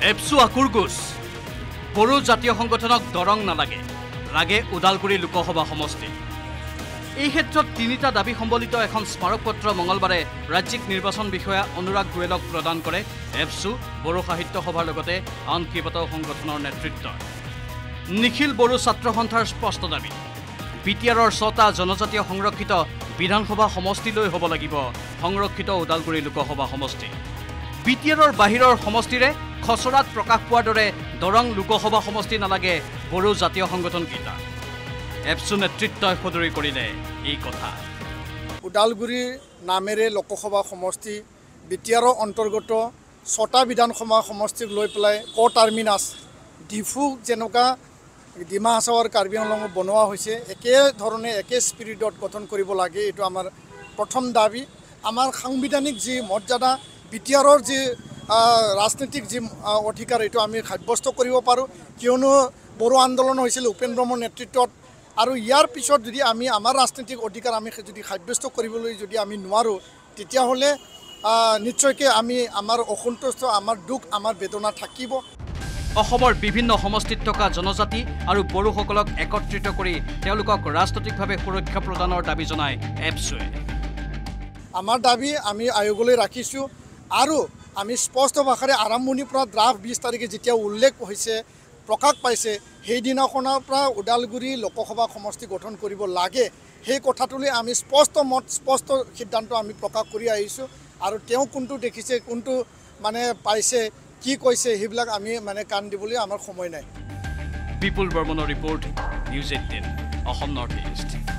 ABSU আকুৰগুছ Bodo জাতীয় সংগঠনক দৰং নালাগে লাগে ওদালগুৰি লোকসভা সমষ্টি এই ক্ষেত্ৰত তিনিটা দাবী সম্বলিত এখন স্মাৰকপত্ৰ মঙলবাৰে ৰাজ্যিক নিৰ্বাচন বিষয়া অনুৰাগ গোয়েলক প্ৰদান কৰে ABSU বড়ো সাহিত্য সভাৰ লগতে আন কেইবাটাও সংগঠনৰ নেতৃত্ব নিখিল বড়ো ছাত্ৰ সন্থাৰ স্পষ্ট দাবী বিটিআৰৰ ৬টা জনজাতীয় সংৰক্ষিত বিধানসভা সমষ্টিলৈ হ'ব লাগিব সংৰক্ষিত ওদালগুৰি লোকসভা সমষ্টি বিটিআৰৰ বাহিৰৰ সমষ্টিৰে খচৰাত প্ৰকাশ পোৱাৰ দৰে দৰং লোকসভা সমষ্টি নালাগে বড়ো জাতীয় সংগঠন কেইটা ABSU নেতৃত্বই সদৰি কৰিলে এই কথা ওদালগুৰি নামেৰে লোকসভা সমষ্টি বিটিআৰৰ অন্তৰ্গত ৬টা বিধানসভা সমষ্টিক লৈ পেলাই টাৰ্মিনাছ ডিফু যেনেকুৱা ডিমা হাছাৱাৰ কাৰ্বি আংলঙত বনোৱা হৈছে একে ধৰণে একে স্পিৰিটত গঠন কৰিব লাগে এইটো আমাৰ প্ৰথম দাবী আমাৰ সাংবিধানিক যি মৰ্যাদা বিটিআৰৰ যি ৰাজনৈতিক যি অধিকাৰ এইটো আমি সাব্যস্ত কৰিব পাৰোঁ কিয়নো বড়ো আন্দোলন হৈছিল উপেন ব্ৰহ্মৰ নেতৃত্বত আৰু ইয়াৰ পিছত যদি আমি আমাৰ ৰাজনৈতিক অধিকাৰ আমি যদি সাব্যস্ত কৰিবলৈ যদি আমি নোৱাৰোঁ তেতিয়াহ'লে নিশ্চয়কৈ আমি আমাৰ অসন্তুষ্ট আমাৰ দুখ আমাৰ বেদনা থাকিব অসমৰ বিভিন্ন সমষ্টিত থকা জনজাতি আৰু বড়োসকলক একত্ৰিত কৰি তেওঁলোকক ৰাজনৈতিকভাৱে সুৰক্ষা প্ৰদানৰ দাবী জনায় ABSUৱে আমাৰ দাবী আমি আয়োগলৈ ৰাখিছোঁ আৰু আমি স্পষ্ট ভাষাৰে আৰম্ভণিৰ পৰা ড্ৰাফ্ট ২০ তাৰিখে যেতিয়া উল্লেখ হৈছে প্ৰকাশ পাইছে সেইদিনাখনৰ পৰা ওদালগুৰি লোকসভা সমষ্টি গঠন কৰিব লাগে সেই কথাটোলৈ আমি স্পষ্ট সিদ্ধান্ত আমি প্ৰকাশ কৰি আহিছোঁ আৰু তেওঁ কোনটো দেখিছে কোনটো মানে পাইছে কি কৈছে সেইবিলাক আমি মানে কাণ দিবলৈ আমাৰ সময় নাই বিপুল বৰ্মনৰ ৰিপৰ্ট News18 Assam Northeast